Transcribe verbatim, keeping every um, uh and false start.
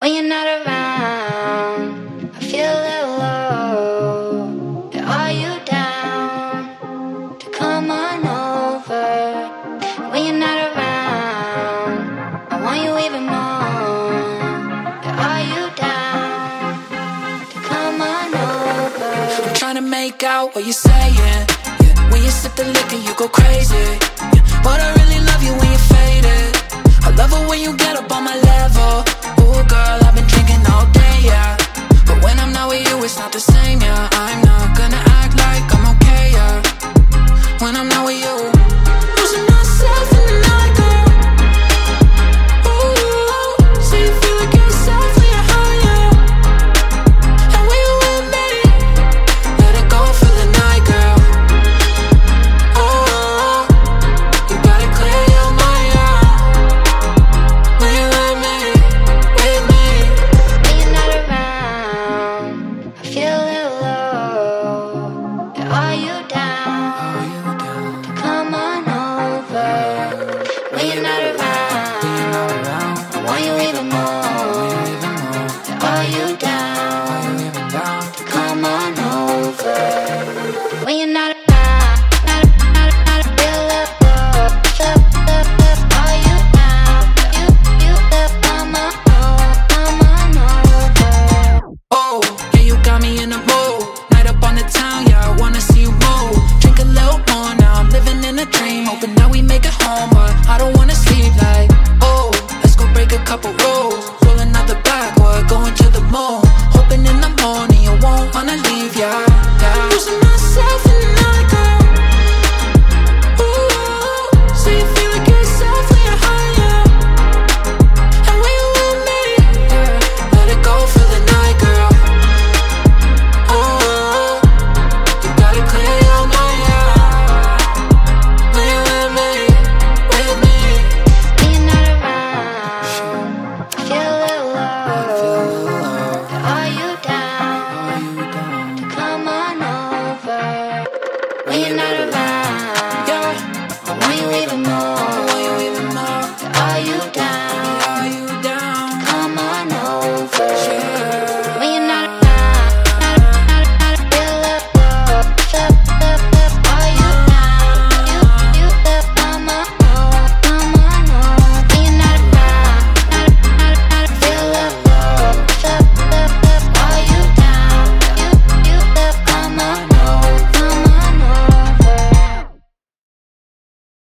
When you're not around, I feel a little low. Yeah, are you down to come on over? When you're not around, I want you even more. Yeah, are you down to come on over? I'm trying to make out what you're saying. Yeah, when you sip the liquor, you go crazy. Yeah, but I really love you when you're faded. I love it when you get up on my level.